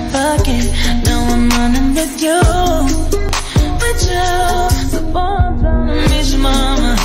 pocket. Now I'm running with you, the bones on me, mama.